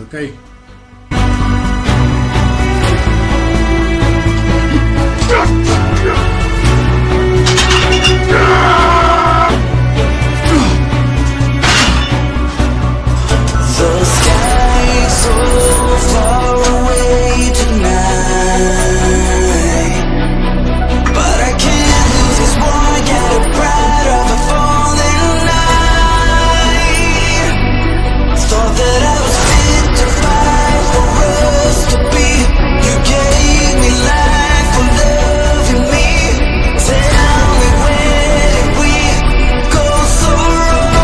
ok? The sky is so far away tonight, but I can't lose this war, get a pride of a falling night. Thought that I was fit to fight for us to be. You gave me life for loving me. Tell me where did we go so wrong?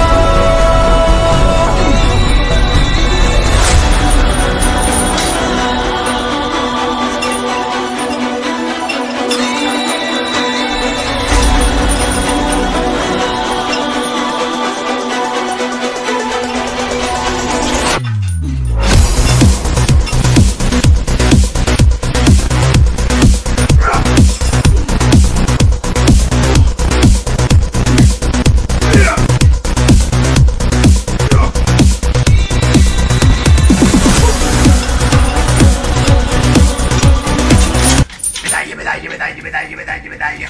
Medaglie.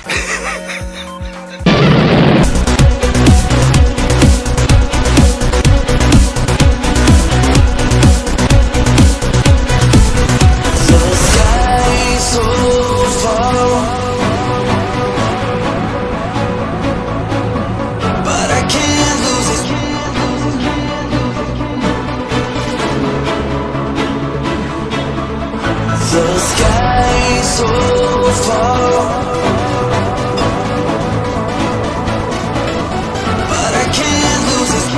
The sky is so far, but I can't lose it. The sky is so far, but I can't lose it.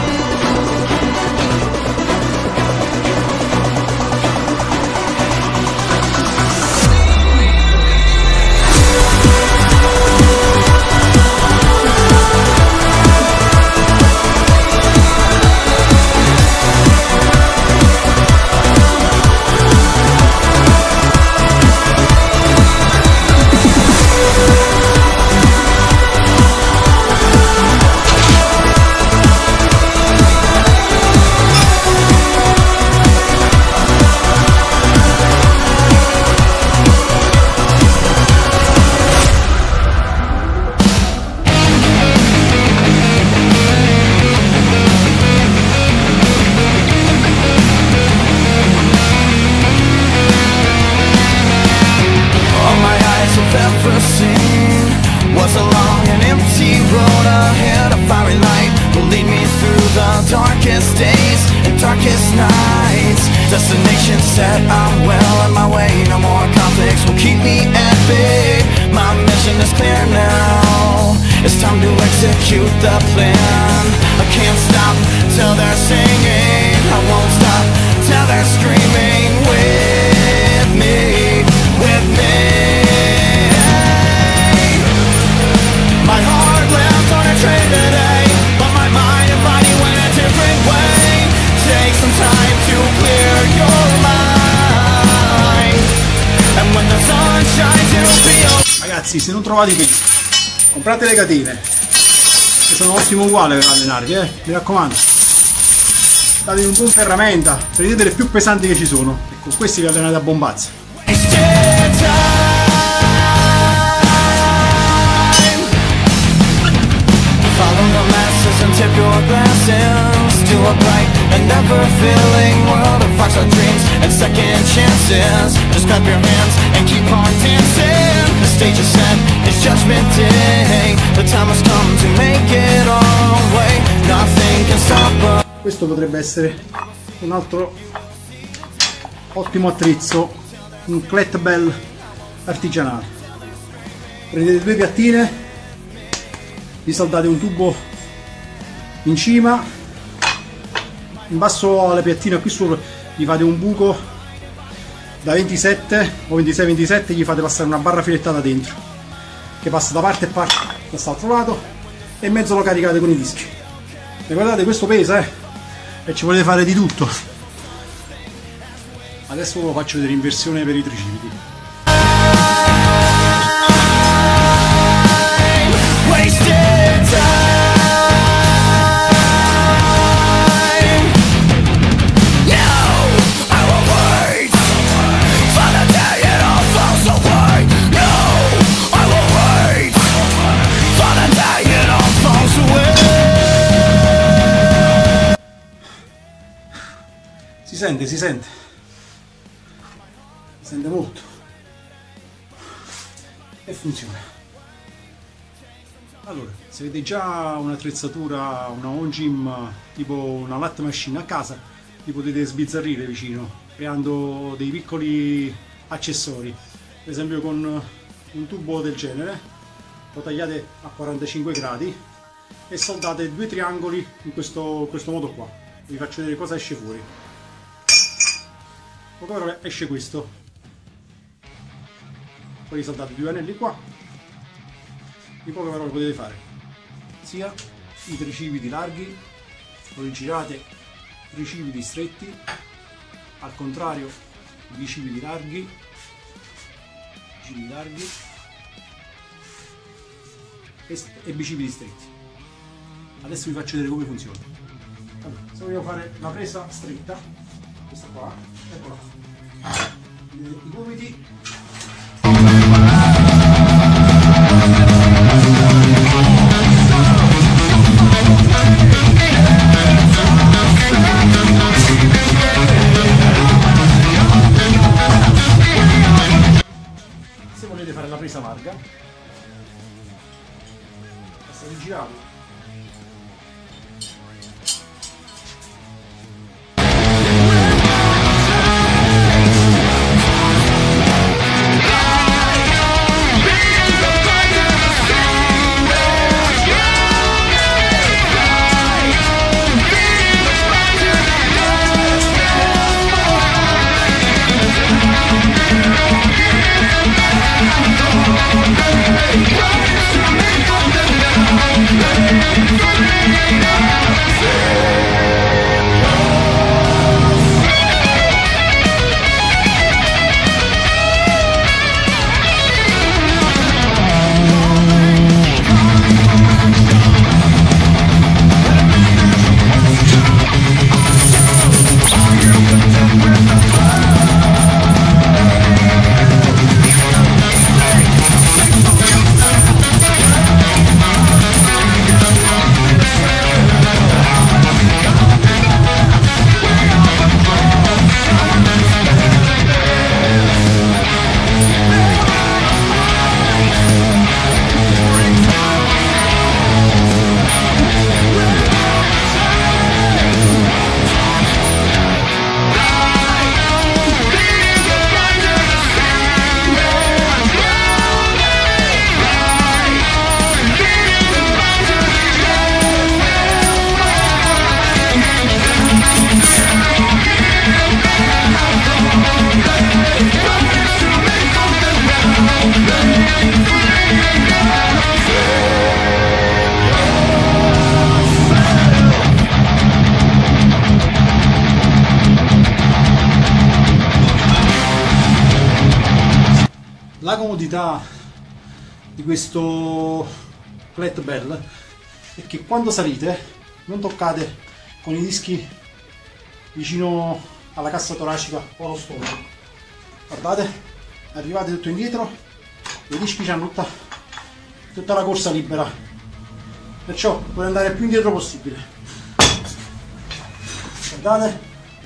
Was a long and empty road ahead. A fiery light will lead me through the darkest days and darkest nights. Destination set, I'm well on my way. No more conflicts will keep me at bay. My mission is clear now. It's time to execute the plan. I can't stop till they're singing. I won't stop till they're screaming with me, with me. My heart left on a train today, but my mind and body went a different way. Take some time to clear your mind, and when the sun shines it'll be okay. Ragazzi, se non trovate qui, comprate le catene, che sono ottimo uguale per allenarvi, mi raccomando. Datevi un buon ferramenta, prendete le più pesanti che ci sono e con questi vi allenate a bombazza. Follow the masses and tip your glasses to a bright and never-failing world of fractal dreams and second chances. Just clap your hands and keep on dancing. The stage is set, it's Judgment Day. The time has come to make it all way. Nothing can stop us. Questo potrebbe essere un altro ottimo attrezzo, un kettlebell artigianale. Prendete due piattine, vi saldate un tubo in cima, in basso alla piattina qui sopra gli fate un buco da 27 o 26-27, gli fate passare una barra filettata dentro che passa da parte e parte da quest'altro lato e in mezzo lo caricate con i dischi. Ricordate, questo pesa e ci volete fare di tutto. Adesso ve lo faccio vedere in versione per i tricipiti. si sente molto e funziona. Allora, se avete già un'attrezzatura, una home gym tipo una lat machine a casa, li potete sbizzarrire vicino creando dei piccoli accessori, per esempio con un tubo del genere lo tagliate a 45 gradi e soldate due triangoli in questo modo qua. Vi faccio vedere cosa esce fuori. Poco però esce questo, poi soldate due anelli qua, in poche parole potete fare sia i tricipiti larghi, o li girate i tricipiti stretti, al contrario i bicipiti larghi, e bicipiti stretti. Adesso vi faccio vedere come funziona. Allora, se voglio fare la presa stretta, questa qua, eccola, i gomiti, se volete fare la presa larga, basta rigirare. La comodità di questo kettlebell è che quando salite non toccate con i dischi vicino alla cassa toracica o allo stomaco. Guardate, arrivate tutto indietro, i dischi hanno tutta la corsa libera, perciò potete andare il più indietro possibile. Guardate,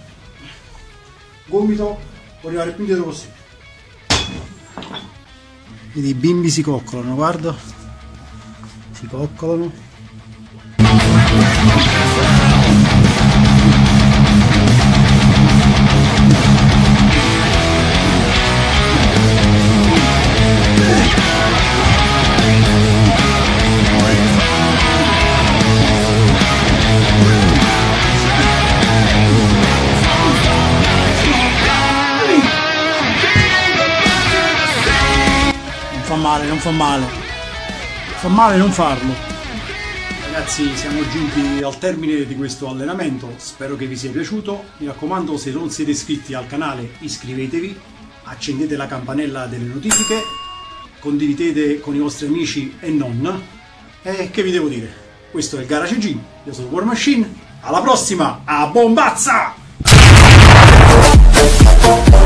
gomito, può arrivare il più indietro possibile. Vedi, i bimbi si coccolano, guarda, si coccolano. Non fa male non farlo. Ragazzi, siamo giunti al termine di questo allenamento, spero che vi sia piaciuto. Mi raccomando, se non siete iscritti al canale iscrivetevi, accendete la campanella delle notifiche, condividete con i vostri amici e non. E che vi devo dire? Questo è il Garage Gym, io sono War Machine, alla prossima, a bombazza!